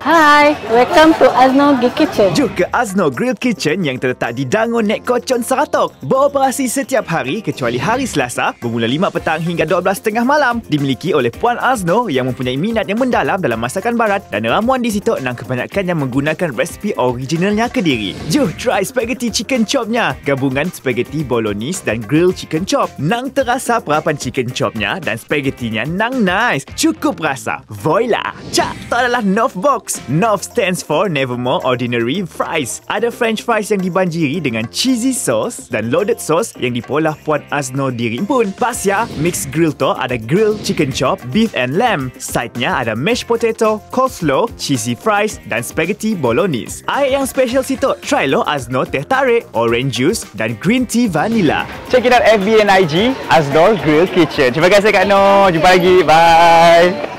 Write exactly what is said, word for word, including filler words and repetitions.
Hai, welcome to Azno Grill Kitchen. Jom ke Azno Grill Kitchen yang terletak di Dangun Nek Kocon Saratok. Beroperasi setiap hari kecuali hari Selasa bermula lima petang hingga dua belas tiga puluh malam. Dimiliki oleh Puan Azno yang mempunyai minat yang mendalam dalam masakan barat dan ramuan di situ enang kebanyakan yang menggunakan resipi originalnya Kediri. Jom try spaghetti chicken chopnya. Gabungan spaghetti bolognese dan grill chicken chop. Nang terasa perapan chicken chopnya dan spaghettinya nang nice. Cukup rasa. Voila! Cak, tak adalah North Box. North stands for Nevermore Ordinary Fries. Ada French fries yang dibanjiri dengan cheesy sauce dan loaded sauce yang dipolah Puan Azno diri pun. Pas ya, mixed grill tu ada grilled chicken chop, beef and lamb. Side-nya ada mashed potato, coleslaw, cheesy fries dan spaghetti bolognese. Air yang special situ, try lo Azno teh tarik, orange juice dan green tea vanilla. Check it out F B and I G Azno Grill Kitchen. Terima kasih Kak Noh. Jumpa lagi. Bye.